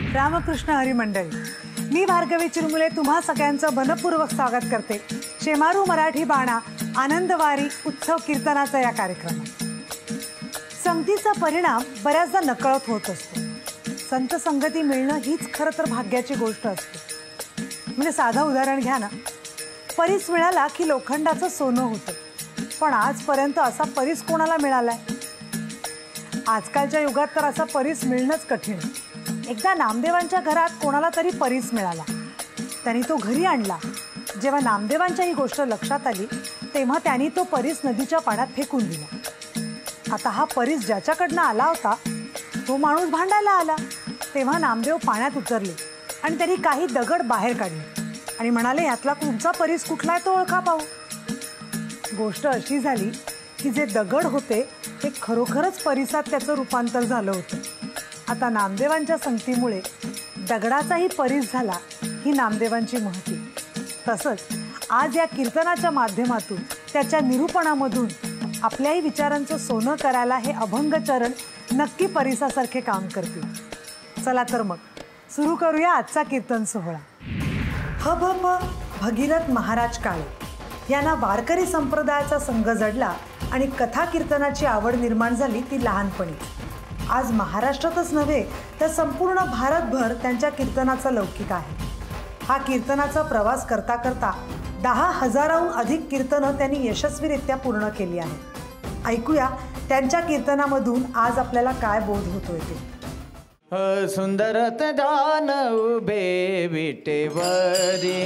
रामकृष्ण हरी मंडळी, मी भार्गवी चिरमुले तुम्हा सगळ्यांचं मनपूर्वक स्वागत करते शेमारू मराठी बाणा आनंदवारी उत्सव कीर्तनाचा या कार्यक्रमात। संगतीचा परिणाम बऱ्याचदा नकळत होत असतो। संत संगती मिळणं हीच खरं तर भाग्याची गोष्ट असते। म्हणजे साधं उदाहरण घ्या ना, परीस मिळाला की लोखंडाचं सोनं होतं, पण आजपर्यंत असा परीस कोणाला मिळालाय? आजकालच्या युगात तर असा परीस मिळणंच कठीण आहे। एकदा नामदेवांच्या घरात कोणाला तरी परीस मिळाला, त्यांनी तो घरी आणला। जेव्हा नामदेवांच्या ही गोष्ट लक्षात आली तेव्हा त्यांनी तो परीस नदीच्या पाण्यात फेकून दिला। आता हा परीस ज्याच्याकडनं आला होता तो माणूस भांडायला आला, तेव्हा नामदेव पाण्यात उतरले आणि त्यांनी काही दगड बाहेर काढले आणि म्हणाले, यातला तुमचा परीस कुठला आहे तो ओळखा पाहू। गोष्ट अशी झाली की जे दगड होते ते खरोखरच परीसात त्याचं रूपांतर झालं होतं। आता नामदेवांच्या संगतीमुळे दगडाचाही परीस झाला ही नामदेवांची महती। तसंच आज या कीर्तनाच्या माध्यमातून त्याच्या निरूपणामधून आपल्याही विचारांचं सोनं करायला हे अभंग चरण नक्की परीसासारखे काम करतील। चला तर मग सुरू करूया आजचा कीर्तन सोहळा। हभ भगीरथ महाराज काळे यांना वारकरी संप्रदायाचा संघ जडला आणि कथा कीर्तनाची आवड निर्माण झाली ती लहानपणी। आज महाराष्ट्रातच नव्हे तर संपूर्ण भारतभर त्यांच्या कीर्तनाचा लौकिक आहे। हा कीर्तनाचा प्रवास करता करता 10,000हून अधिक कीर्तनं त्यांनी यशस्वीरित्या पूर्ण केली आहेत। ऐकूया त्यांच्या कीर्तनामधून आज आपल्याला काय बोध होतोय ते। सुंदरत ध्यान उभे विटेवरी,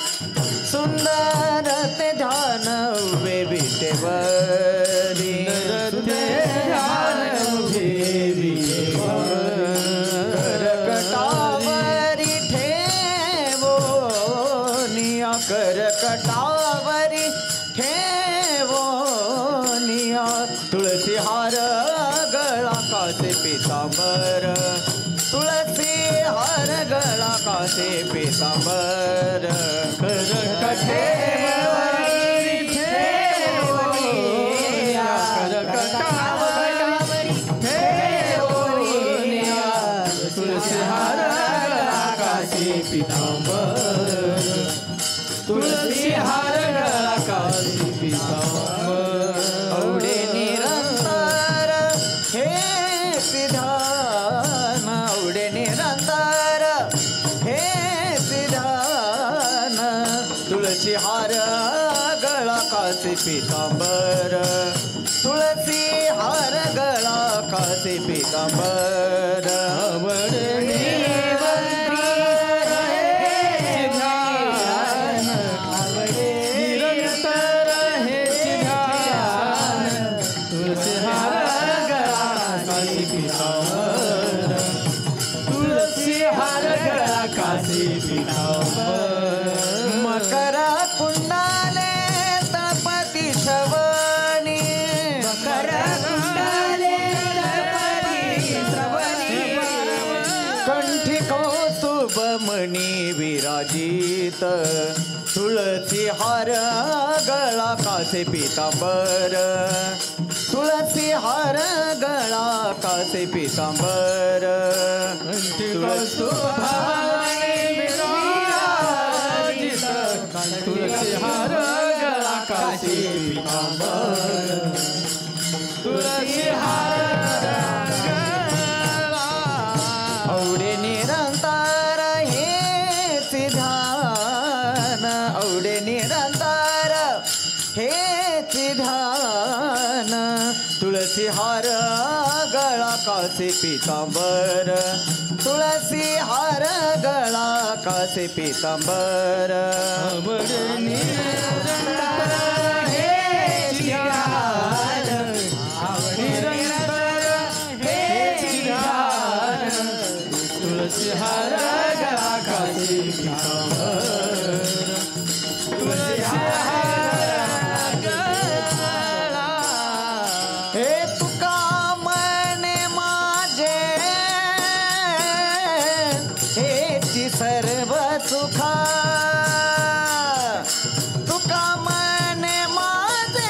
सुंदरत ध्यान उभे विटेवरी, ध्यान उभे विटेवरी, करकटावरी ठेवो निया, करकटावरी ठेवो निया, तुळसी हार गळा कासे पितांबर, तुळसी हार गळा कासे पितांबर, करकटावरी ठेवो निया, करकटावरी ठेवो निया, तुळसी हार गळा कासे पितांबर, तुळसी हार गळा कासे पितांबर, औडे निरंतर हे सिधान, औडे निरंतर हे सिधान, तुळसी हार गळा कासे पितांबर, तुळसी हार गळा कासे पितांबर, आवडे मकर कुंडाले तळपती श्रवणी, मकर कुंडाले तळपती श्रवणी, कंठी कौस्तुभ मणी विराजित, तुळसी हार गळा कासे पितांबर, तुळसी हार गळा कासे पितांबर, कौस्तुभ तुळसी हार गळा कासे पितांबर, तुळसी हार गळा, औडे निरंतर हे सिधान, औडे निरंतर हे सिधान, तुळसी हार गळा कासे पितांबर, तुळसी हार गळा कासे पितांबर, औडे निरंतर हे सिधान, औडे निरंतर हे सिधान, तुळसी हार गळा कासे पितांबर, तुळसी हार गळा, हे तुका म्हणे माझे हेची सर्व सुखा, तुका म्हणे माझे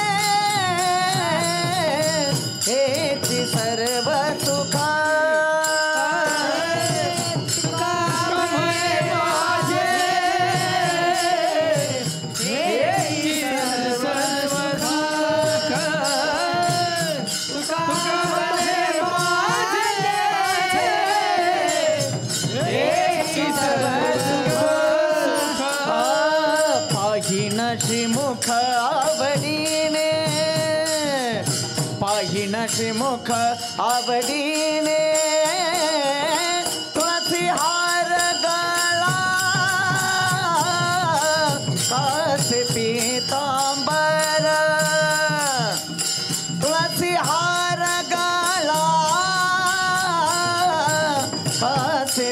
हेची सर्व सुखा, तुका श्रीमुख आवडीने पाहिन श्रीमुख आवडीने तुळसी हार गळा कासे पीतांबर तुळसी हार गळा कासे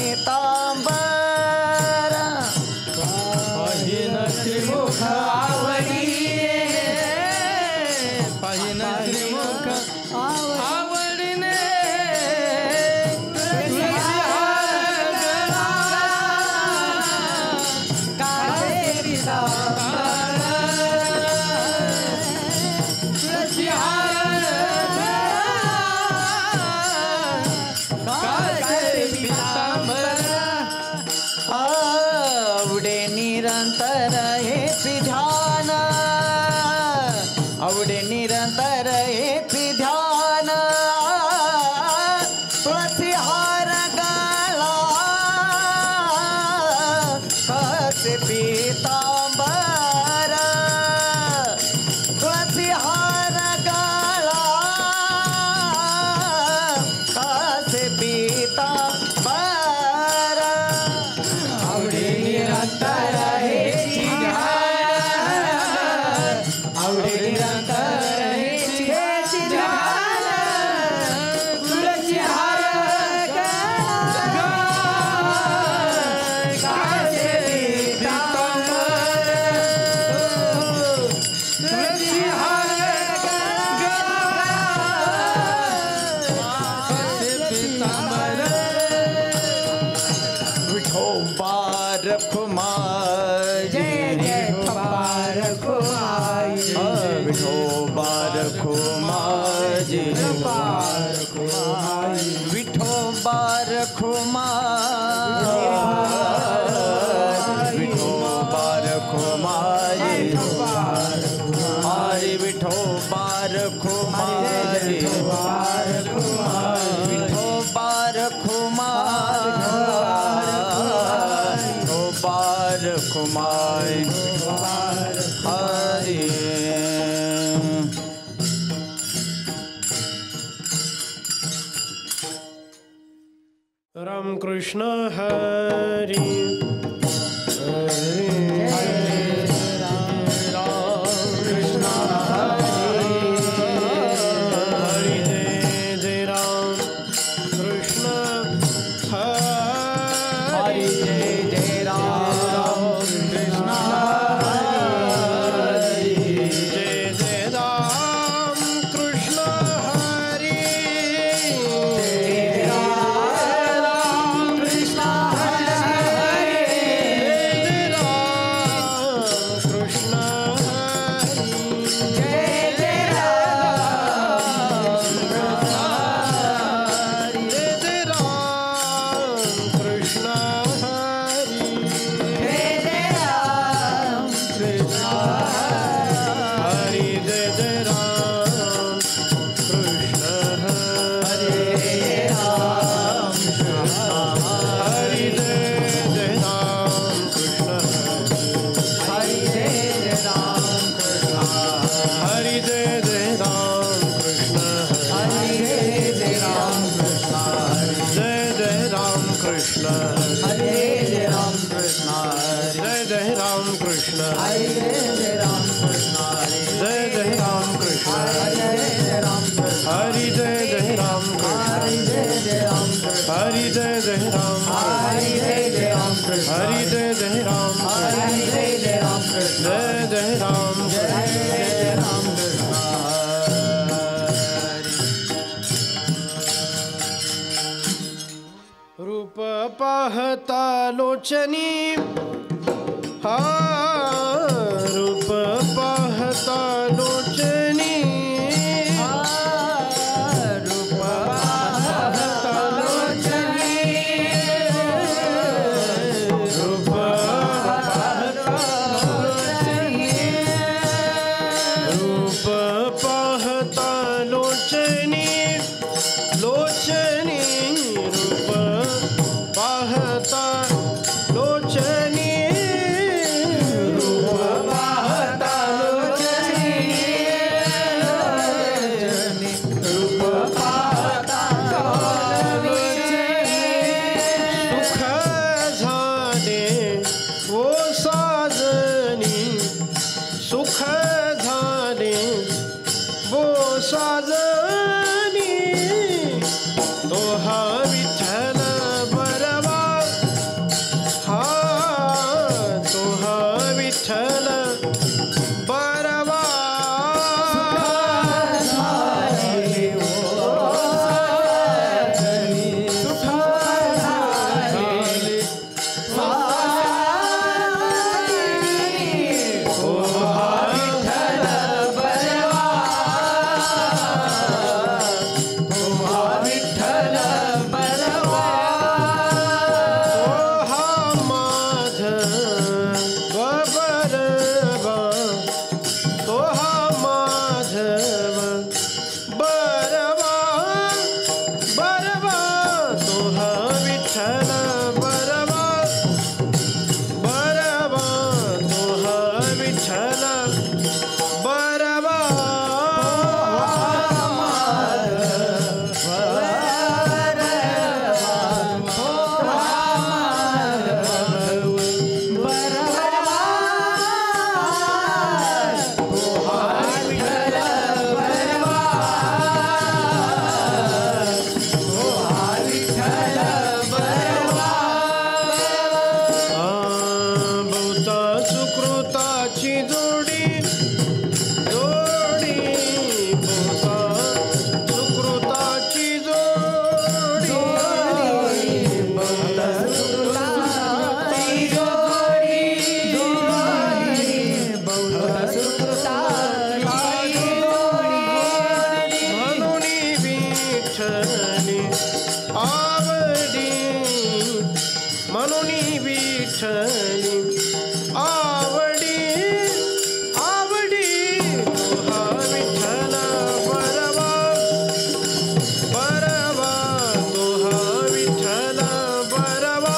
पीतांबर पाहिन श्रीमुख आवडीने पाहिन श्रीमुख आवडीने तुळसी हार गळा कासे पीतांबर तुळसी हार गळा कासे पीतांबर आवडे निरंतर हेची ध्यान आवडे निरंतर हेची ध्यान तुळसी हार गळा कासे पीतांबर तुळसी हार गळा कासे पीतांबर आवडे निरंतर हेची ध्यान आवडे निरंतर हेची ध्यान तुळसी हार गळा कासे पीतांबर तुळसी हार गळा कासे पीतांबर विठोबा रखुमाई जय जय ठोबा रखुमाई विठोबा रखुमाई विठोबा रखुमाई विठोबा रखुमाई हरी विठोबा रखुमाई विठोबा रखुमाई बार कुमार हरे राम कृष्ण हरि हरे राम कृष्ण हरि हरि जय राम कृष्ण हरि जय राम कृष्ण हरि जय जय राम कृष्ण हरि हरि जय जय राम, हरि जय जय राम कृष्ण, जय जय राम, जय जय राम कृष्ण हरि। रूप पाहता लोचनी हा रूप पाहता लोचनी रूप पाहता लोचनी, रूप पाहता लोचनी, रूप पाहता लोचनी लोचनी रूप पाहता लोचनी रूप विठ्ठली आवडी आवडी तुहा विठ्ठल बरवा बरवा तुहा विठ्ठल बरवा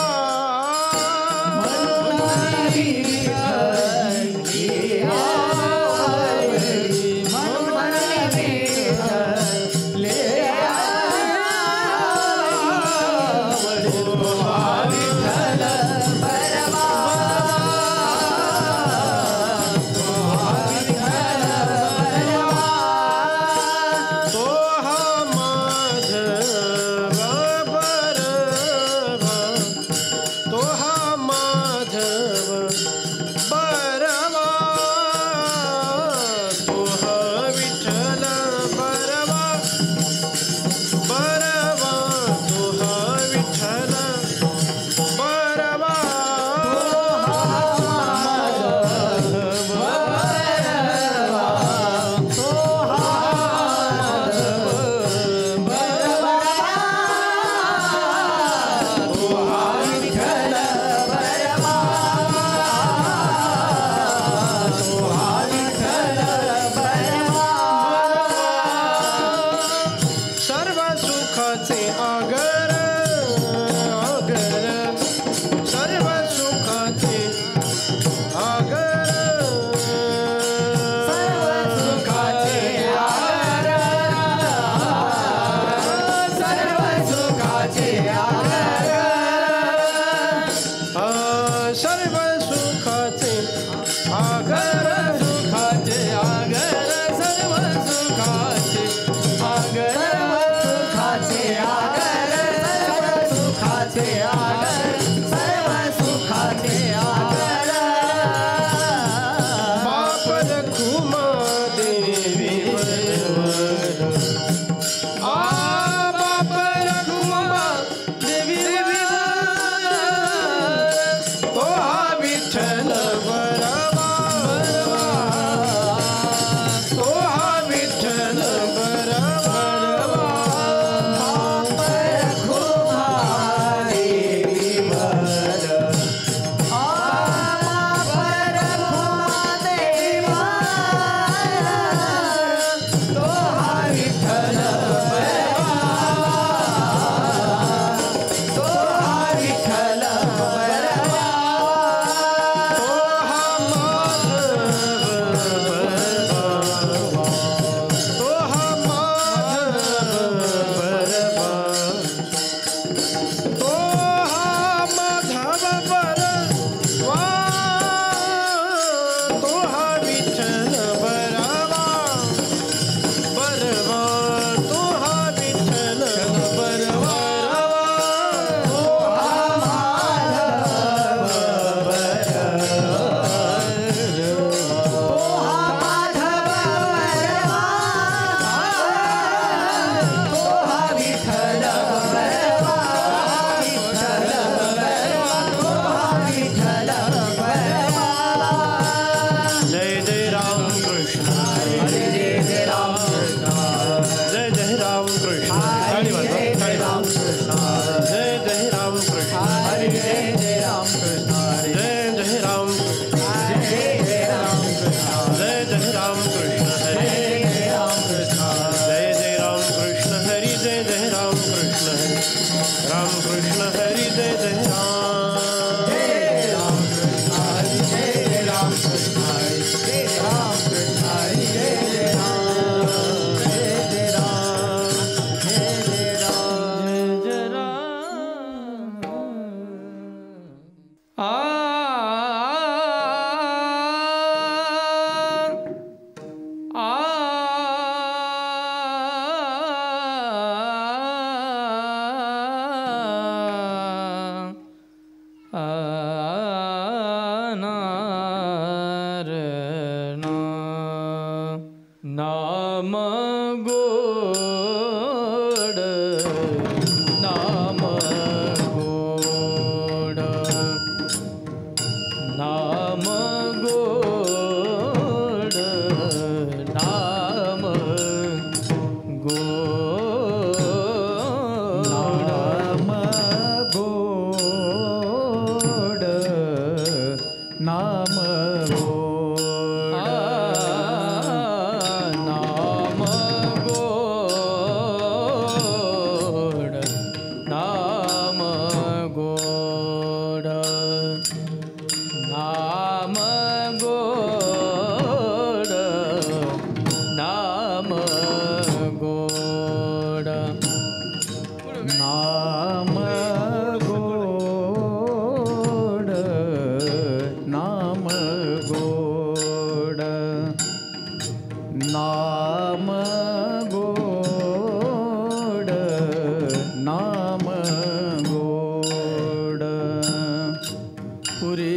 पुरे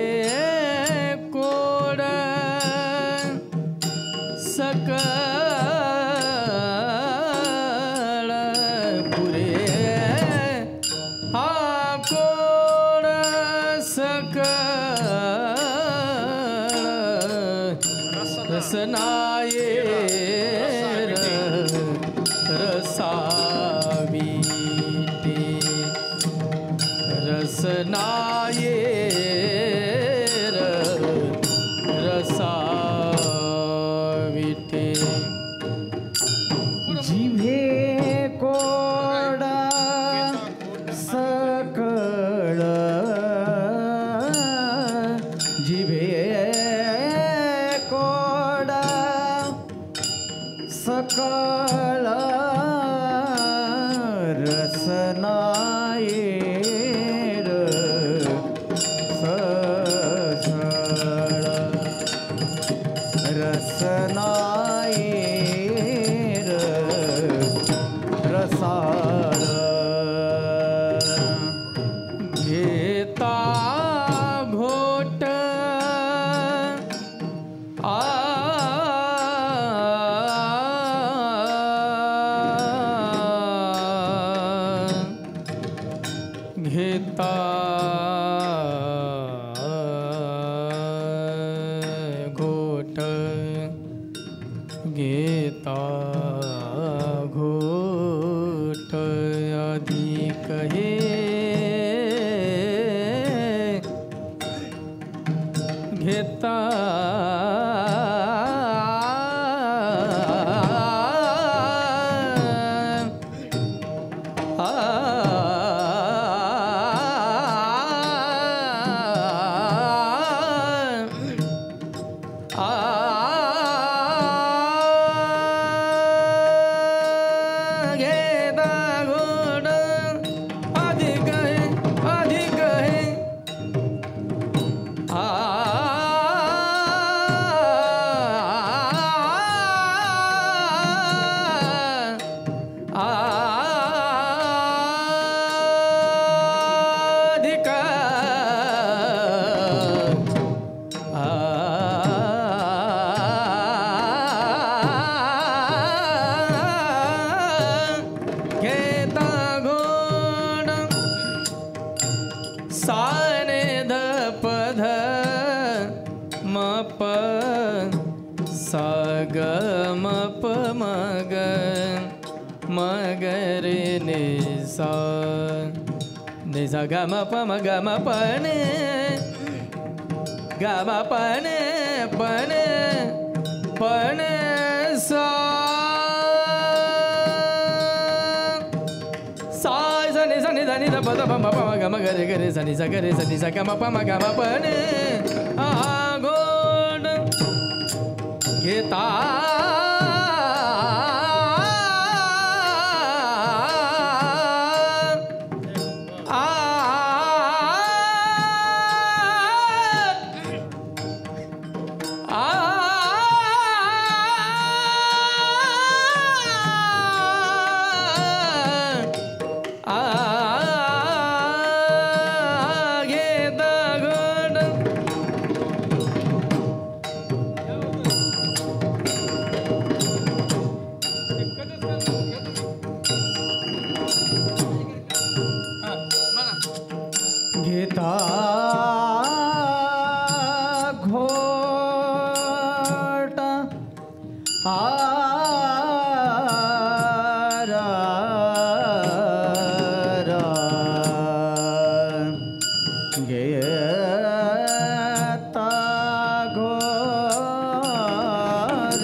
कोड सकळ पुरे हा कोड सकळ रसनाये रसावीते रसनाये रसावीते जिभे कोडा सकळ जिभे कोडा सकळ रसनाये रसनाये रसाळ घेता घोट घेता घोट घेता घोट अधिक हे घेता साने ध पध मप सा ग म प म ग रे नि सा ग म प म ग म प ने ग म प ने प ने प ने सा सनि धनि ध प ध प म प म ग म ग रे सनि स ग रे सनि स ग म प म ग म प ने आ गोड घेता घेता घोट घेता घोर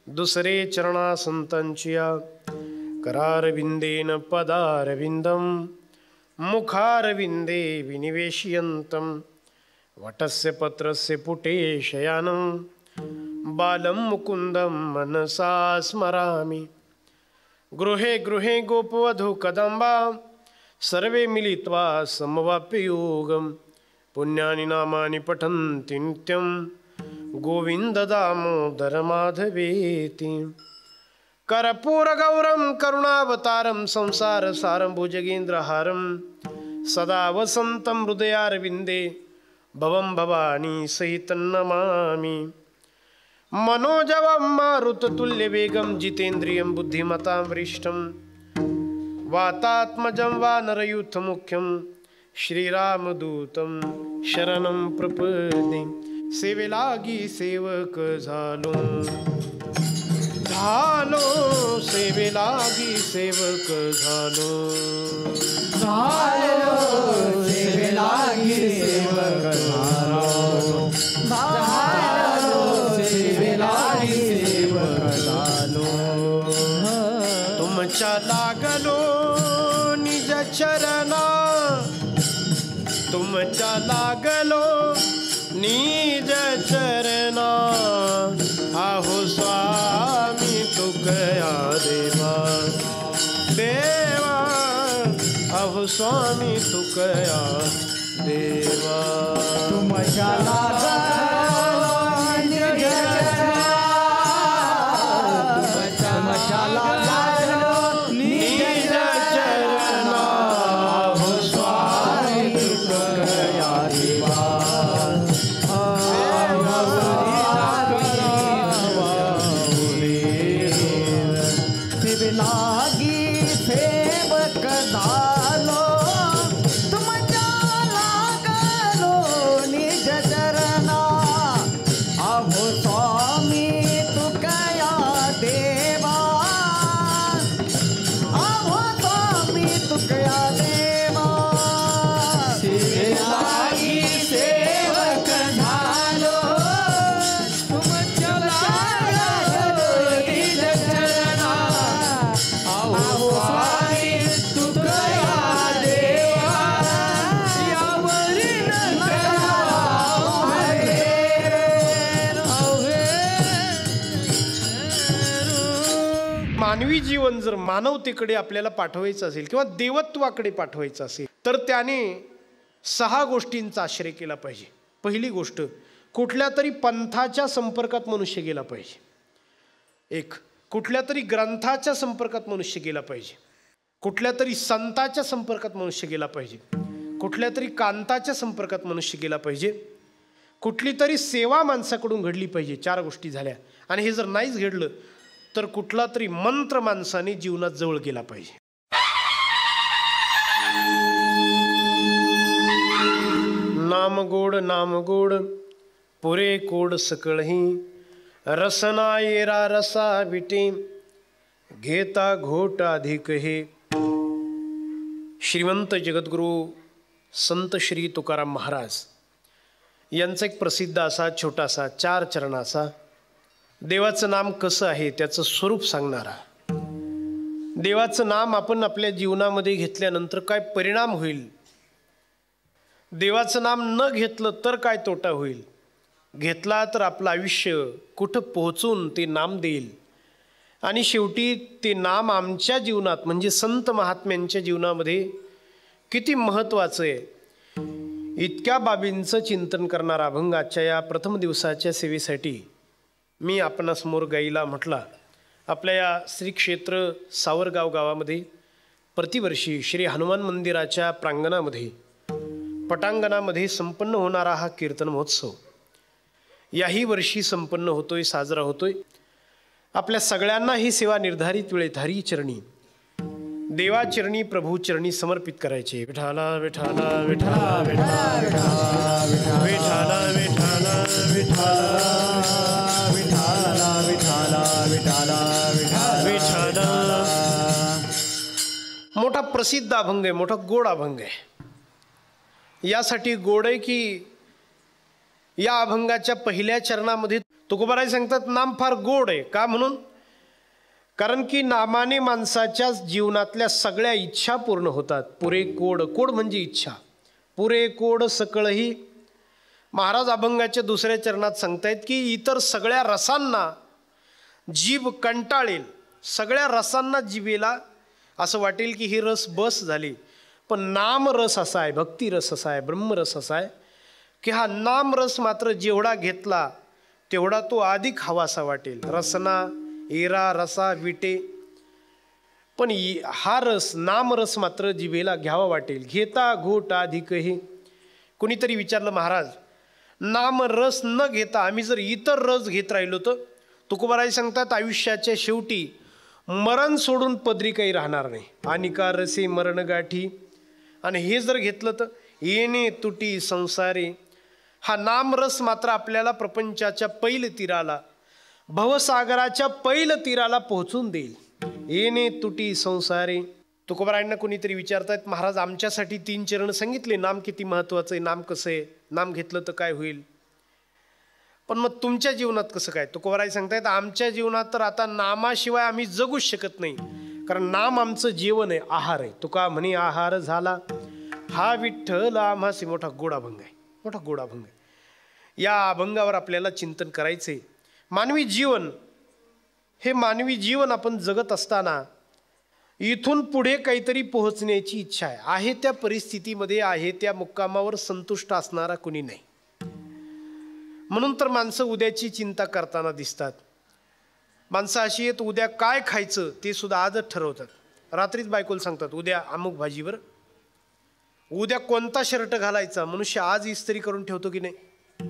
दुसरे चरणा संतांचिया करारविंदेन पदारविंदम मुखारविंदे विनिवेशयन्तं वटस्य पत्रस्य पुटे शयानं बालं मुकुन्दं मनसा स्मरामि गृहे गृहे गोपवधू कदम्बा सर्वे मिलित्वा समवाप्ययोगं पुण्यानि नामानि पठन्ति नित्यं गोविन्द दामोदर माधवेति कर्पूरगौरं करुणावतारं संसारसारं भुजगेन्द्रहारं सदा वसन्तं हृदयारविन्दे भवं भवानी सहितं नमामि मनोजवं मारुततुल्यवेगं जितेन्द्रियं बुद्धिमतां वरिष्ठं वातात्मजं वानरयूथमुख्यं श्रीरामदूतं शरणं प्रपदे सेवेलागी सेवक झालो सेवेलागी सेवक झालो सेवेलागी सेवक झालो सेवेलागी सेवक झालो तुमच्या लागलो निज चरणा तुमच्या लागलो निज चरणा आहो स्वामी तुकया देवा देवा आहो स्वामी तुकया देवा तुमच्या मानवी जीवन जर मानवतेकडे आपल्याला पाठवायचं असेल किंवा देवत्वाकडे पाठवायचं असेल तर त्याने 6 गोष्टींचा आश्रय केला पाहिजे. पहिली गोष्ट, कुठल्या तरी पंथाच्या संपर्कात मनुष्य गेला पाहिजे. एक, कुठल्या तरी ग्रंथाच्या संपर्कात मनुष्य गेला पाहिजे. कुठल्या तरी संताच्या संपर्कात मनुष्य गेला पाहिजे. कुठल्या तरी कांताच्या संपर्कात मनुष्य गेला पाहिजे. कुठली तरी सेवा माणसाकडून घडली पाहिजे. 4 गोष्टी झाल्या. आणि हे जर नाहीच घडलं तर कुठला तरी मंत्र माणसाने जीवनात जवळ गेला पाहिजे. नाम गोड पुरे कोड सकळही रसना येरा रसा विटे घेता घोट अधिक हे. श्रीमंत जगद्गुरु संत श्री तुकाराम महाराज यांचा एक प्रसिद्ध असा छोटासा 4 चरणाचा देवाचं नाम कसं आहे त्याचं स्वरूप सांगणारा, देवाचं नाम आपण आपल्या जीवनामध्ये घेतल्यानंतर काय परिणाम होईल, देवाचं नाम न घेतलं तर काय तोटा होईल, घेतला तर आपलं आयुष्य कुठं पोहोचून ते नाम देईल, आणि शेवटी ते नाम आमच्या जीवनात म्हणजे संत महात्म्यांच्या जीवनामध्ये किती महत्त्वाचं आहे, इतक्या बाबींचं चिंतन करणारा अभंग आजच्या या प्रथम दिवसाच्या सेवेसाठी मी आपणासमोर गाईला म्हटला. आपल्या या श्री क्षेत्र सावरगाव गावामध्ये प्रतिवर्षी श्री हनुमान मंदिराच्या प्रांगणामध्ये पटांगणामध्ये संपन्न होणारा हा कीर्तन महोत्सव याही वर्षी संपन्न होतोय, साजरा होतोय. आपल्या सगळ्यांना ही सेवा निर्धारित वेळेत हरी चरणी देवाचरणी प्रभूचरणी समर्पित करायचे. विठाला विठाला विठाला विठाला विठाला विठाला विठाला विठाला विठाला. मोठा प्रसिद्ध अभंग आहे, मोठा गोड अभंग आहे. यासाठी गोड आहे की या अभंगाच्या पहिल्या चरणामध्ये तुकोबाराय सांगतात नाम फार गोड आहे. का म्हणून? कारण की नामाने माणसाच्या जीवनातल्या सगळ्या इच्छा पूर्ण होतात. पुरे कोड, कोड म्हणजे इच्छा. पुरे कोड सकळही. महाराज अभंगाच्या दुसऱ्या चरणात सांगतायत की इतर सगळ्या रसांना जीभ कंटाळेल, सगळ्या रसांना जिभेला असं वाटेल की ही रस बस झाली, पण नामरस असा आहे, भक्तिरस असा आहे, ब्रह्मरस असा आहे की हा नामरस मात्र जेवढा घेतला तेवढा तो अधिक हवासा वाटेल. रसना एरा रसा विटे, पण हा रस नामरस मात्र जिभेला घ्यावा वाटेल. घेता घोट अधिकही. कुणीतरी विचारलं महाराज नामरस न घेता आम्ही जर इतर रस घेत राहिलो तर? तुकोबाराय सांगतात आयुष्याच्या शेवटी मरण सोडून पदरी काही राहणार नाही. अनिका रसे मरण गाठी. आणि हे जर घेतलं तर येणे तुटी संसारे. हा नामरस मात्र आपल्याला प्रपंचाच्या पैल तीराला, भवसागराच्या पैल तीराला पोहोचून देईल. येणे तुटी संसारे. तुकोबारायांना कोणीतरी विचारतायत महाराज आमच्यासाठी 3 चरण सांगितले, नाम किती महत्वाचं आहे, नाम कसं आहे, नाम घेतलं तर काय होईल, पण मग तुमच्या जीवनात कसं काय? तुकोबाराय सांगतायत आमच्या जीवनात तर आता नामाशिवाय आम्ही जगूच शकत नाही, कारण नाम आमचं जीवन आहे, आहार आहे. तुका म्हणे आहार झाला हा विठ्ठल आम्हासी. मोठा गोड अभंग आहे, मोठा गोड अभंग आहे. या अभंगावर आपल्याला चिंतन करायचंय. मानवी जीवन हे मानवी जीवन आपण जगत असताना इथून पुढे काहीतरी पोहोचण्याची इच्छा आहे. आहे त्या परिस्थितीमध्ये, आहे त्या मुक्कामावर संतुष्ट असणारा कुणी नाही. म्हणून तर माणसं उद्याची चिंता करताना दिसतात. माणसं अशी आहेत उद्या काय खायचं ते सुद्धा आजच ठरवतात. रात्रीच बायकोला सांगतात उद्या अमुक भाजीवर, उद्या कोणता शर्ट घालायचा मनुष्य आज इस्त्री करून ठेवतो की नाही.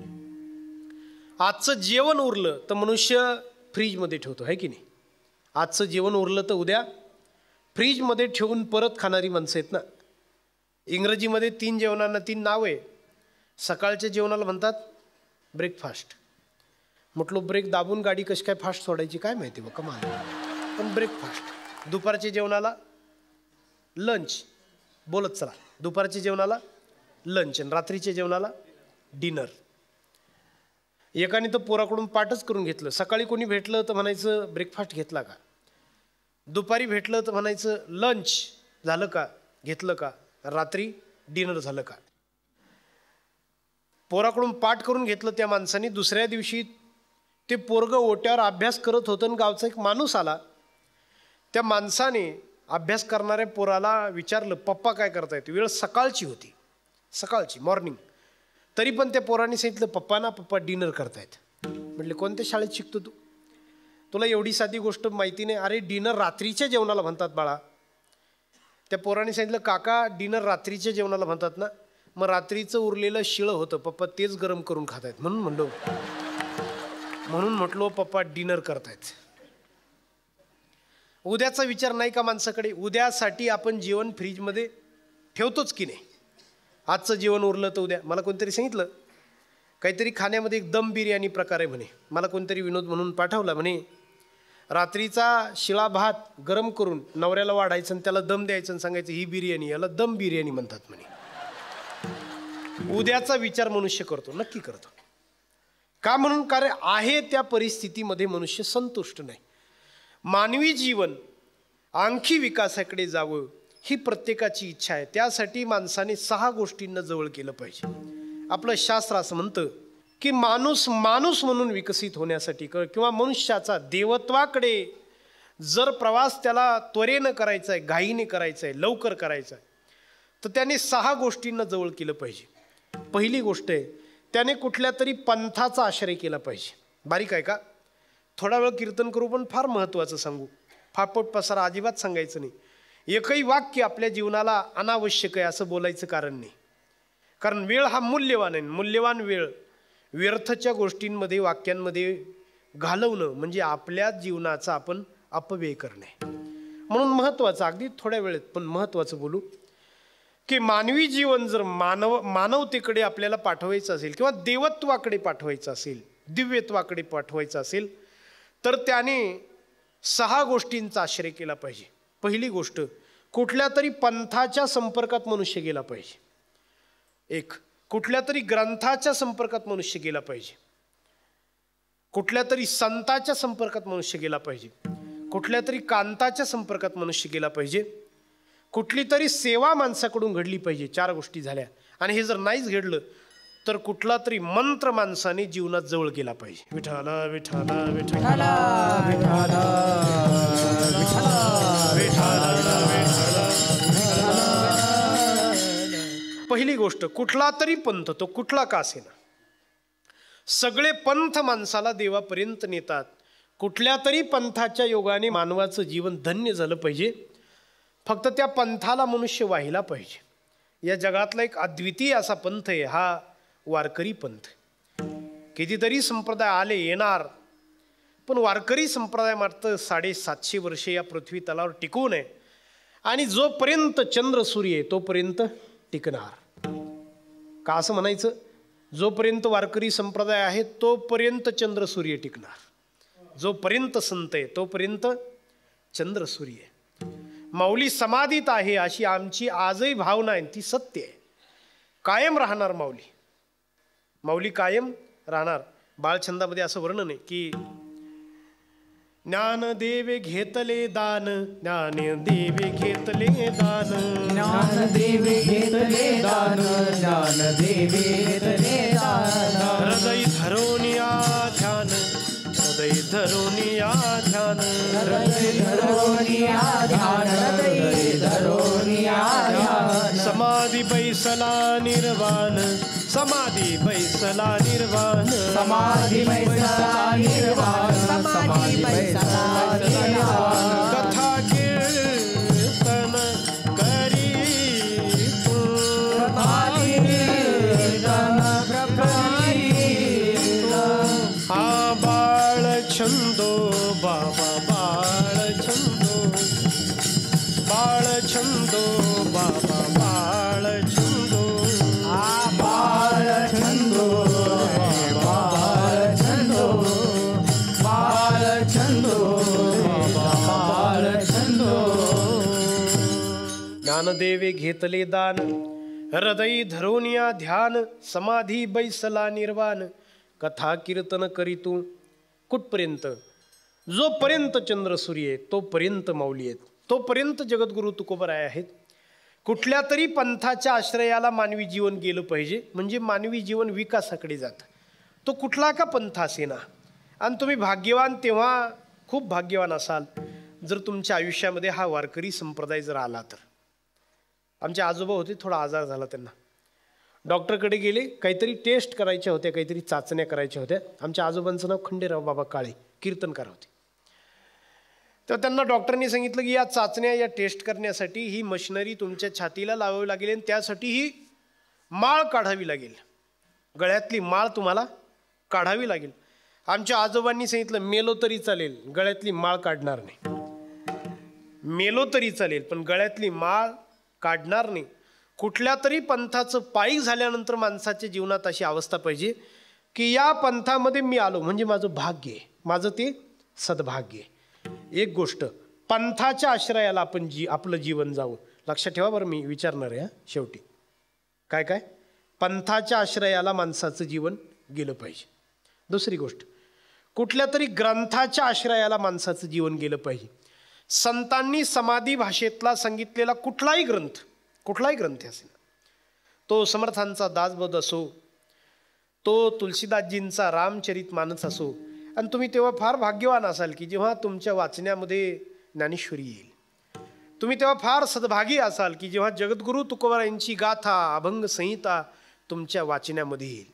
आजचं जेवण उरलं तर मनुष्य फ्रीजमध्ये ठेवतो, आहे की नाही. आजचं जेवण उरलं तर उद्या फ्रीजमध्ये ठेवून परत खाणारी माणसं आहेत ना. इंग्रजीमध्ये 3 जेवणांना 3 नाव आहे. सकाळच्या जेवणाला म्हणतात ब्रेकफास्ट. म्हटलं ब्रेक दाबून गाडी कशी काय फास्ट सोडायची काय माहिती बघ कमाल, पण ब्रेकफास्ट. दुपारच्या जेवणाला लंच, बोलत चला. दुपारच्या जेवणाला लंच आणि रात्रीच्या जेवणाला डिनर. एकाने तर पोराकडून पाठच करून घेतलं. सकाळी कोणी भेटलं तर म्हणायचं ब्रेकफास्ट घेतला का, दुपारी भेटलं तर म्हणायचं लंच झालं का, घेतलं का, रात्री डिनर झालं का. पोराकडून पाठ करून घेतलं त्या माणसाने. दुसऱ्या दिवशी ते पोरगं ओट्यावर अभ्यास करत होतं आणि गावचा एक माणूस आला. त्या माणसाने अभ्यास करणाऱ्या पोराला विचारलं पप्पा काय करतायत. वेळ सकाळची होती, सकाळची मॉर्निंग. तरी पण त्या पोराने सांगितलं पप्पा ना पप्पा डिनर करतायत. म्हटले कोणत्या शाळेत शिकतो तू, तुला एवढी साधी गोष्ट माहिती नाही. अरे डिनर रात्रीच्या जेवणाला म्हणतात बाळा. त्या पोराने सांगितलं काका डिनर रात्रीच्या जेवणाला म्हणतात ना. मग रात्रीचं उरलेलं शिळं होतं पप्पा तेच गरम करून खातायत म्हणून म्हटलो पप्पा डिनर करतायत. उद्याचा विचार नाही का माणसाकडे. उद्यासाठी आपण जेवण फ्रीजमध्ये ठेवतोच की नाही. आजचं जेवण उरलं तर उद्या. मला कोणतरी सांगितलं काहीतरी खाण्यामध्ये एक दम बिर्याणी प्रकार आहे म्हणे. मला कोणतरी विनोद म्हणून पाठवला. म्हणे रात्रीचा शिळा भात गरम करून नवऱ्याला वाढायचं आणि त्याला दम द्यायचं आणि सांगायचं ही बिर्याणी, याला दम बिर्याणी म्हणतात म्हणे. उद्याचा विचार मनुष्य करतो, नक्की करतो. का म्हणून कारण आहे त्या परिस्थितीमध्ये मनुष्य संतुष्ट नाही. मानवी जीवन आणखी विकासाकडे जावं ही प्रत्येकाची इच्छा आहे. त्यासाठी माणसाने 6 गोष्टींना जवळ केलं पाहिजे. आपलं शास्त्र असं म्हणतं की माणूस म्हणून विकसित होण्यासाठी किंवा मनुष्याचा देवत्वाकडे जर प्रवास त्याला त्वरेनं करायचा आहे, घाईने करायचा आहे, लवकर करायचा आहे, तर त्याने 6 गोष्टींना जवळ केलं पाहिजे. पहिली गोष्ट आहे त्याने कुठल्या तरी पंथाचा आश्रय केला पाहिजे. बारीक आहे का, थोडा वेळ कीर्तन करू पण फार महत्त्वाचं सांगू. फापट पसारा अजिबात सांगायचं नाही. एकही वाक्य आपल्या जीवनाला अनावश्यक आहे असं बोलायचं कारण नाही. कारण वेळ हा मूल्यवान आहे. मूल्यवान वेळ व्यर्थच्या गोष्टींमध्ये वाक्यांमध्ये घालवणं म्हणजे आपल्या जीवनाचा आपण अपव्यय करणे. म्हणून महत्त्वाचं, अगदी थोड्या वेळेत पण महत्त्वाचं बोलू की मानवी जीवन जर मानवतेकडे आपल्याला पाठवायचं असेल किंवा देवत्वाकडे पाठवायचं असेल, दिव्यत्वाकडे पाठवायचं असेल तर त्याने 6 गोष्टींचा आश्रय केला पाहिजे. पहिली गोष्ट कुठल्या तरी पंथाच्या संपर्कात मनुष्य गेला पाहिजे. एक कुठल्या तरी ग्रंथाच्या संपर्कात मनुष्य गेला पाहिजे. कुठल्या तरी संताच्या संपर्कात मनुष्य गेला पाहिजे, कुठल्या तरी कांताच्या संपर्कात मनुष्य गेला पाहिजे, कुठली तरी सेवा माणसाकडून घडली पाहिजे. 4 गोष्टी झाल्या. आणि हे जर नाहीच घडलं तर कुठला तरी मंत्र माणसाने जीवनात जवळ गेला पाहिजे. विठाला विठाला विठाला विठाला विठाला विठाला. पहिली गोष्ट, कुठला तरी पंथ, तो कुठला का असेना, सगळे पंथ माणसाला देवापर्यंत नेतात. कुठल्या तरी पंथाच्या योगाने मानवाचं जीवन धन्य झालं पाहिजे. फक्त त्या पंथाला मनुष्य वाहिला पाहिजे. या जगातला एक अद्वितीय असा पंथ आहे हा वारकरी पंथ. कितीतरी संप्रदाय आले येणार, पण वारकरी संप्रदाय मात्र 750 वर्षे या पृथ्वी तलावर टिकून आहे. आणि जोपर्यंत चंद्र सूर्य आहे तोपर्यंत टिकणार. का असं म्हणायचं? जोपर्यंत वारकरी संप्रदाय आहे तोपर्यंत चंद्र सूर्य टिकणार. जोपर्यंत संत आहे तोपर्यंत चंद्र सूर्य आहे. माऊली समाधीत आहे अशी आमची आजही भावना आहे, ती सत्य आहे. कायम राहणार माऊली. माऊली कायम राहणार. बाळछंदामध्ये असं वर्णन आहे की ज्ञानदेवे घेतले दान, ज्ञानदेवे घेतले दान, ज्ञानदेवे घेतले दान, ज्ञानदेवे घेतले दान. हृदय धरोनिया ध्यान, हृदय धरोनिया ध्यान, हृदय धरोनिया ध्यान, हृदय धरोनिया ध्यान. समाधी बैसला निर्वाण, समाधी बैसला निर्वाण, समाधी बैसला निर्वाण, समाधी बैसला निर्वाण. कथा कीर्तन करी हा बाळ छंदो बाबा, बाळ छंदो, बाळ छंदो बाबा, बाळ छंदो, बाळ छंदो, बाळ छंदो, बाळ छंदो, बाळ छंदो. ज्ञानदेवे घेतले दान, हृदय धरोनिया ध्यान, समाधी बैसला निर्वाण. कथा कीर्तन करीतू कुठपर्यंत? जोपर्यंत चंद्र सूर्य आहे तोपर्यंत माऊली आहेत, तोपर्यंत जगद्गुरु तुकोबराय आहेत. कुठल्या तरी पंथाच्या आश्रयाला मानवी जीवन गेलं पाहिजे, म्हणजे मानवी जीवन विकासाकडे जातं. तो कुठला का पंथ असेना. आणि तुम्ही भाग्यवान, तेव्हा खूप भाग्यवान असाल जर तुमच्या आयुष्यामध्ये हा वारकरी संप्रदाय जर आला तर. आमचे आजोबा होते, थोडा आजार झाला त्यांना, डॉक्टरकडे गेले, काहीतरी टेस्ट करायच्या होत्या, काहीतरी चाचण्या करायच्या होत्या. आमच्या आजोबांचं नाव खंडेराव बाबा काळे, कीर्तनकार होते. तर त्यांना डॉक्टरनी सांगितलं की या चाचण्या, या टेस्ट करण्यासाठी ही मशिनरी तुमच्या छातीला लावावी लागेल आणि त्यासाठी ही माळ काढावी लागेल, गळ्यातली माळ तुम्हाला काढावी लागेल. आमच्या आजोबांनी सांगितलं मेलो तरी चालेल, गळ्यातली माळ काढणार नाही. मेलो तरी चालेल पण गळ्यातली माळ काढणार नाही. कुठल्या तरी पंथाचं पायी झाल्यानंतर माणसाच्या जीवनात अशी अवस्था पाहिजे की या पंथामध्ये मी आलो म्हणजे माझं भाग्य आहे, माझं ते सद्भाग्य आहे. एक गोष्ट, पंथाच्या आश्रयाला आपण आपलं जीवन जावं. लक्षात ठेवा बरं, मी विचारणार आहे शेवटी. काय काय? पंथाच्या आश्रयाला माणसाचं जीवन गेलं पाहिजे. दुसरी गोष्ट, कुठल्या तरी ग्रंथाच्या आश्रयाला माणसाचं जीवन गेलं पाहिजे. संतांनी समाधी भाषेतला सांगितलेला कुठलाही ग्रंथ असेल, तो समर्थांचा दासबोध असो, तो तुलसीदासजींचा रामचरितमानस असो. आणि तुम्ही तेव्हा फार भाग्यवान असाल की जेव्हा तुमच्या वाचण्यामध्ये ज्ञानेश्वरी येईल. तुम्ही तेव्हा फार सद्भागी असाल की जेव्हा जगद्गुरु तुकोबारायांची गाथा, अभंग संहिता तुमच्या वाचण्यामध्ये येईल.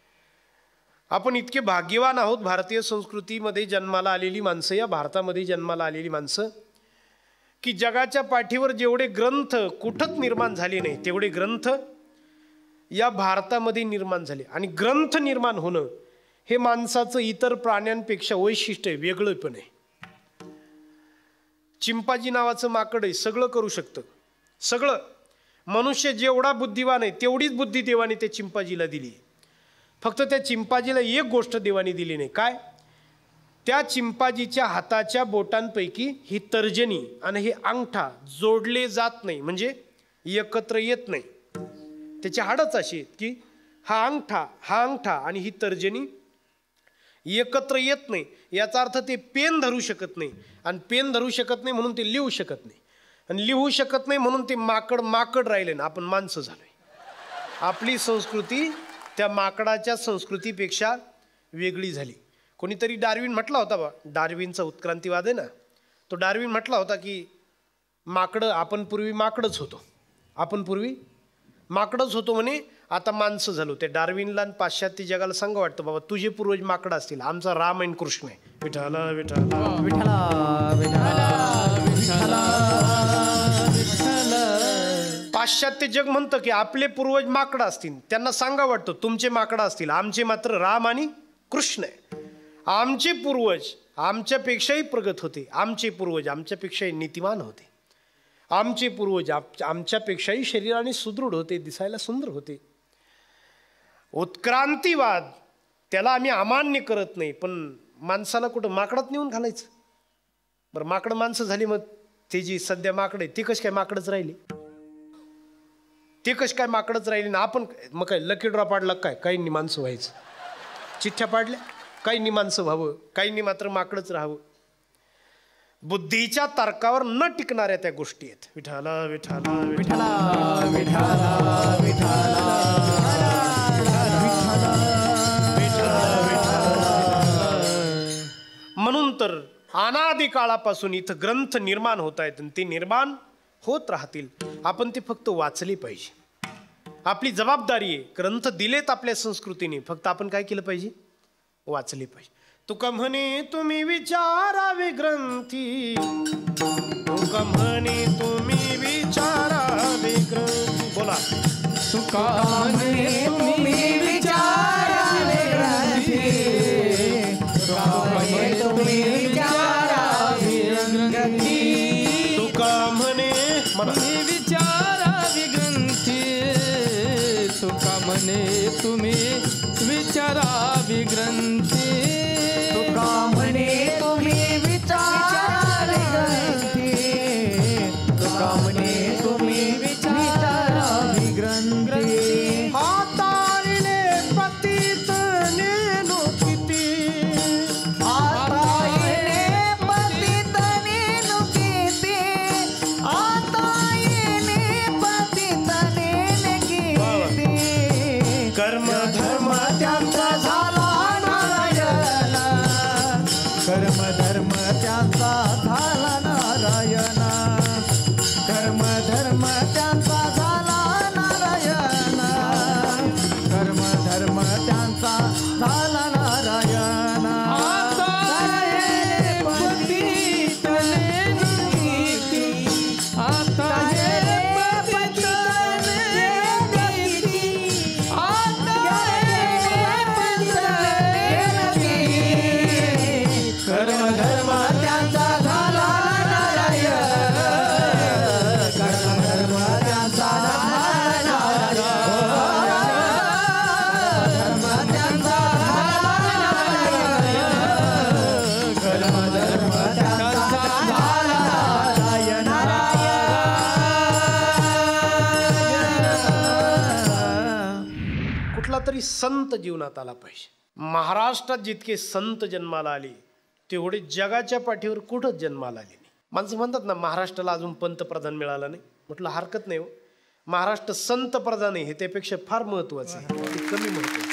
आपण इतके भाग्यवान आहोत, भारतीय संस्कृतीमध्ये जन्माला आलेली माणसं, या भारतामध्ये जन्माला आलेली माणसं, की जगाच्या पाठीवर जेवढे ग्रंथ कुठंच निर्माण झाले नाही तेवढे ग्रंथ या भारतामध्ये निर्माण झाले. आणि ग्रंथ निर्माण होणं हे माणसाचं इतर प्राण्यांपेक्षा वैशिष्ट्य आहे, वेगळं पण आहे. चिंपाजी नावाचं माकड आहे, सगळं करू शकतं, सगळं. मनुष्य जेवढा बुद्धिवान आहे तेवढीच बुद्धी देवाने त्या चिंपाजीला दिली. फक्त त्या चिंपाजीला एक गोष्ट देवाने दिली नाही. काय? त्या चिंपाजीच्या हाताच्या बोटांपैकी ही तर्जनी आणि हे अंगठा जोडले जात नाही, म्हणजे एकत्र येत नाही. त्याची हाडच अशी आहेत की हा अंगठा आणि ही तर्जनी एकत्र येत नाही. याचा अर्थ ते पेन धरू शकत नाही, आणि पेन धरू शकत नाही म्हणून ते लिहू शकत नाही, आणि लिहू शकत नाही म्हणून ते माकड राहिले ना. आपण माणसं झालोय. आपली संस्कृती त्या माकडाच्या संस्कृतीपेक्षा वेगळी झाली. कोणीतरी डार्विन म्हटला होता बा, डार्विनचा उत्क्रांतीवाद आहे ना, तो डार्विन म्हटला होता की आपण पूर्वी माकडच होतो म्हणे, आता माणसं झालो. त्या डार्विनला आणि पाश्चात्य जगाला सांग वाटतं बाबा तुझे पूर्वज माकडं असतील, आमचा राम आणि कृष्ण आहे. विठाला विठाला विठ्ठला विठ्ठला पाश्चात्य जग म्हणतं की आपले पूर्वज माकडं असतील, त्यांना सांगा वाटतं तुमचे माकडं असतील, आमचे मात्र राम आणि कृष्ण आहे. आमचे पूर्वज आमच्यापेक्षाही प्रगत होते, आमचे पूर्वज आमच्यापेक्षाही नीतिमान होते, आमचे पूर्वज आमच्यापेक्षाही शरीराने सुदृढ होते, दिसायला सुंदर होते. उत्क्रांतीवाद त्याला आम्ही अमान्य करत नाही, पण माणसाला कुठं माकडात नेऊन घालायचं. बरं माकडं माणसं झाली, मग ते जी सध्या माकडं आहे ती कशी काय माकडच राहिली, ना. आपण मग काय लकी ड्रॉ पाडला काय, काहींनी माणसं व्हायचं, चिठ्ठ्या पाडल्या, काहींनी माणसं व्हावं, काहींनी मात्र माकडच राहावं. बुद्धीच्या तर्कावर न टिकणाऱ्या त्या गोष्टी आहेत. विठाला विठाला विठाला विठ्ठला विठ्ठला म्हणून तर अनादी काळापासून इथं ग्रंथ निर्माण होत आहेत, आणि ते निर्माण होत राहतील. आपण ते फक्त वाचले पाहिजे. आपली जबाबदारी आहे. ग्रंथ दिलेत आपल्या संस्कृतीने, फक्त आपण काय केलं पाहिजे, वाचले पाहिजे. तुका म्हणे तुम्ही विचारावे ग्रंथी, तुका म्हणे तुम्ही विचारावे ग्रंथी. बोला. तुका म्हणे तुम्ही विचारावे ग्रंथी, तुका म्हणे तुम्ही विचारावे ग्रंथी, तुका म्हणे तुम्ही विचारावे ग्रंथी, तुका म्हणे तुम्ही विचारावे ग्रंथी, तुका म्हणे तुम्ही विचारावे ग्रंथी, तुका म्हणे तुम्ही विचारावे ग्रंथी. हाताळले पतित नेनो किती, आताईने पतित नेनु किती, आताईने पतित नेनु किती. कर्म धर्म त्यांचा झाला नारायण, कर्म धर्म त्यांचा झाला नारायण, कर्म धर्म त्यांचा झाला नारायण, कर्म धर्म त्यांचा झाला नारायण. आता पतित नेनु किती, आता पतित नेनु किती, आता पतित नेनु किती. कर्म धर्म त्यांचा झाला नारायण, कर्म धर्म त्यांचा झाला नारायण, कर्म त्यांचा झाला नारायण, कर्म धर्म त्यांचा झाला नारायण. कुठला तरी संत जीवनात आला पाहिजे. महाराष्ट्रात जितके संत जन्माला आले तेवढे जगाच्या पाठीवर कुठंच जन्माला आले नाही. माणसं म्हणतात ना महाराष्ट्राला अजून पंतप्रधान मिळाला नाही. म्हटलं हरकत नाही हो, महाराष्ट्र संत प्रधान आहे हे त्यापेक्षा फार महत्वाचं आहे, ते कमी महत्वाचं.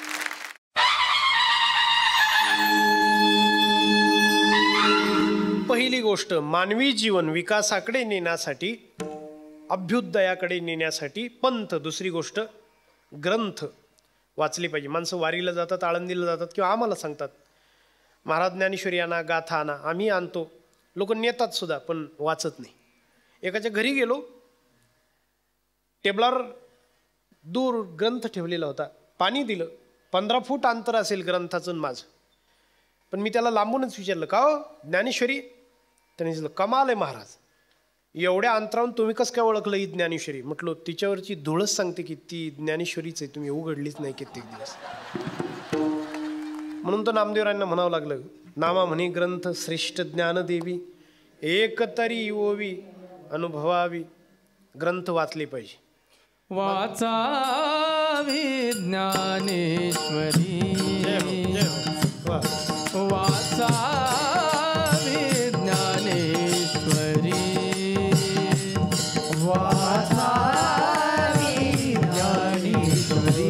पहिली गोष्ट, मानवी जीवन विकासाकडे नेण्यासाठी, अभ्युदयाकडे नेण्यासाठी पंथ. दुसरी गोष्ट, ग्रंथ वाचली पाहिजे. माणसं वारीला जातात, आळंदीला जातात, किंवा आम्हाला सांगतात महाराज ज्ञानेश्वरी आणा, गाथा आणा. आम्ही आणतो, लोक नेतात सुद्धा, पण वाचत नाही. एकाच्या घरी गेलो, टेबलावर दूर ग्रंथ ठेवलेला होता, पाणी दिलं, 15 फूट अंतर असेल ग्रंथाचं आणि माझं. पण मी त्याला लांबूनच विचारलं, का हो ज्ञानेश्वरी? त्याने दिलं, कमाल आहे महाराज, एवढ्या अंतरावरून तुम्ही कसं काय ओळखलं ही ज्ञानेश्वरी? म्हटलं तिच्यावरची धूळच सांगते की ती ज्ञानेश्वरीच आहे, तुम्ही उघडलीच नाही कित्येक दिवस. म्हणून तर नामदेवरायांना म्हणावं लागलं, नामा म्हणे ग्रंथ श्रेष्ठ ज्ञानदेवी, एक तरी ओवी अनुभवावी. ग्रंथ वाचले पाहिजे. वाचावी ज्ञानेश्वरी, वाचावी ज्ञानेश्वरी वाचावी ज्ञानेश्वरी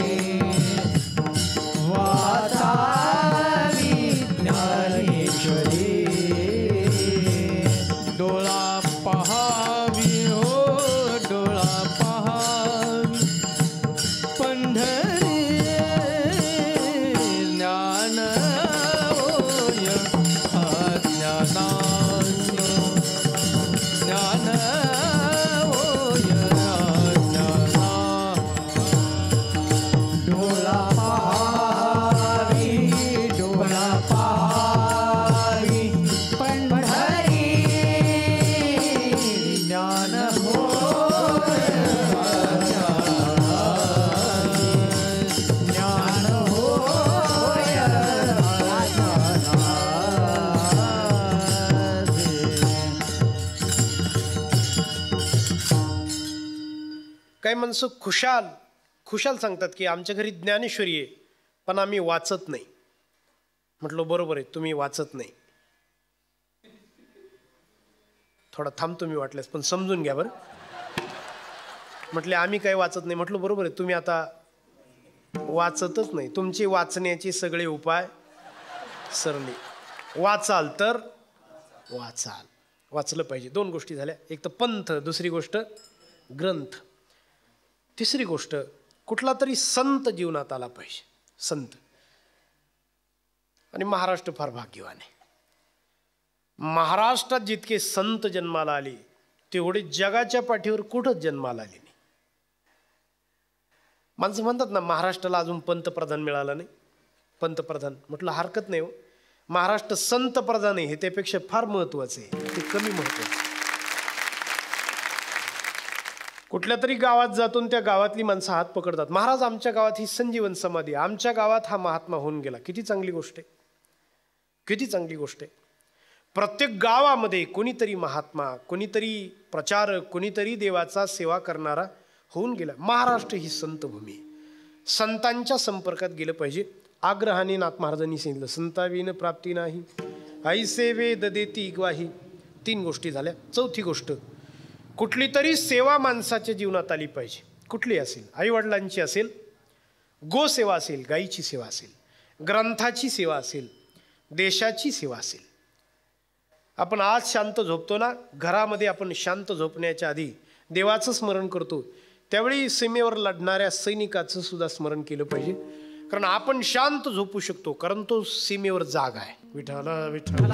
वाचावी ज्ञानेश्वरी डोळा पहावी हो डोळा पहावी पंढरी ज्ञान होय अज्ञानासी ज्ञान होय अज्ञाना डोळा पहावी डोळा पहावी पंढरी ज्ञान होय ज्ञान होय काही माणसं खुशाल खुशाल सांगतात की आमच्या घरी ज्ञानेश्वरी आहे पण आम्ही वाचत नाही. म्हटलं बरोबर आहे, तुम्ही वाचत नाही. थोडा थांबतो मी वाटल्यास, पण समजून घ्या बरं. म्हटले आम्ही काही वाचत नाही. म्हटलं बरोबर आहे, तुम्ही आता वाचतच नाही. तुमचे वाचण्याचे सगळे उपाय सरले. वाचाल तर वाचाल, वाचलं पाहिजे. दोन गोष्टी झाल्या, एक तर पंथ, दुसरी गोष्ट ग्रंथ, तिसरी गोष्ट कुठला तरी संत जीवनात आला पाहिजे. संत. आणि महाराष्ट्र फार भाग्यवान आहे. महाराष्ट्रात जितके संत जन्माला आले तेवढे जगाच्या पाठीवर कुठंच जन्माला आले नाही. माणसं म्हणतात ना महाराष्ट्राला अजून पंतप्रधान मिळाला नाही. पंतप्रधान म्हटलं हरकत नाही हो. महाराष्ट्र संत प्रधान आहे हे त्यापेक्षा फार महत्वाचं आहे, ते कमी महत्वाचं. कुठल्या तरी गावात जातून त्या गावातली माणसं हात पकडतात, महाराज आमच्या गावात ही संजीवन समाधी, आमच्या गावात हा महात्मा होऊन गेला. किती चांगली गोष्ट आहे, किती चांगली गोष्ट आहे. प्रत्येक गावामध्ये कोणीतरी महात्मा, कोणीतरी प्रचारक, कोणीतरी देवाचा सेवा करणारा होऊन गेला. महाराष्ट्र ही संतभूमी आहे. संतांच्या संपर्कात गेलं पाहिजे. आग्रहाने नाथ महाराजांनी सांगितलं संताविन प्राप्ती नाही, ऐसे वेद देती ग्वाही. 3 गोष्टी झाल्या. चौथी गोष्ट, कुठली तरी सेवा माणसाच्या जीवनात आली पाहिजे. कुठली असेल, आईवडिलांची असेल, गोसेवा असेल, गायीची सेवा असेल, ग्रंथाची सेवा असेल, देशाची सेवा असेल. आपण आज शांत झोपतो ना, घरामध्ये आपण शांत झोपण्याच्या आधी देवाचं स्मरण करतो. त्यावेळी सीमेवर लढणाऱ्या सैनिकाचं सुद्धा स्मरण केलं पाहिजे, कारण आपण शांत झोपू शकतो, कारण तो सीमेवर जाग आहे. विठ्ठल विठ्ठल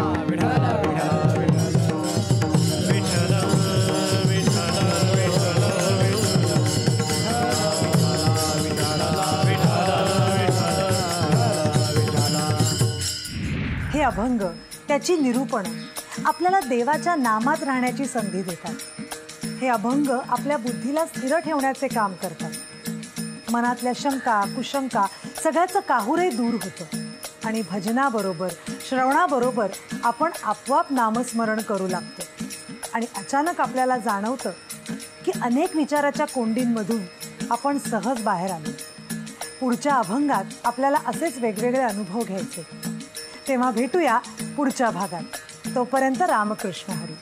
हे अभंग, त्याची निरूपण आपल्याला देवाच्या नामात राहण्याची संधी देतात. हे अभंग आपल्या बुद्धीला स्थिर ठेवण्याचे काम करतात. मनातल्या शंका कुशंका सगळ्याचं काहूरही दूर होतं आणि भजनाबरोबर श्रवणाबरोबर आपण आपोआप नामस्मरण करू लागतो. आणि अचानक आपल्याला जाणवतं की अनेक विचाराच्या कोंडींमधून आपण सहज बाहेर आलो. पुढच्या अभंगात आपल्याला असेच वेगवेगळे अनुभव घ्यायचे. तेव्हा भेटूया पुढच्या भागात. तोपर्यंत रामकृष्ण हरी.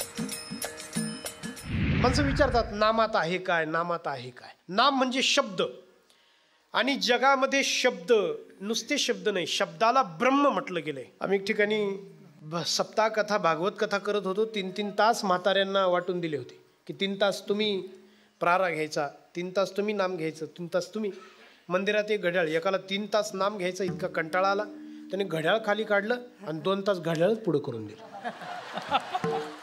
माणसं विचारतात नामात आहे काय, नामात आहे काय. नाम म्हणजे शब्द, आणि जगामध्ये शब्द नुसते शब्द नाही, शब्दाला ब्रह्म म्हटलं गेलंय. आम्ही एक ठिकाणी सप्ताह कथा भागवत कथा करत होतो. 3-3 तास म्हाताऱ्यांना वाटून दिले होते की 3 तास तुम्ही प्रारा घ्यायचा, 3 तास तुम्ही नाम घ्यायचं, 3 तास तुम्ही. मंदिरात एक घड्याळ, एकाला 3 तास नाम घ्यायचा इतका कंटाळा आला, त्याने घड्याळ खाली काढलं आणि 2 तास घड्याळच पुढं करून दिलं.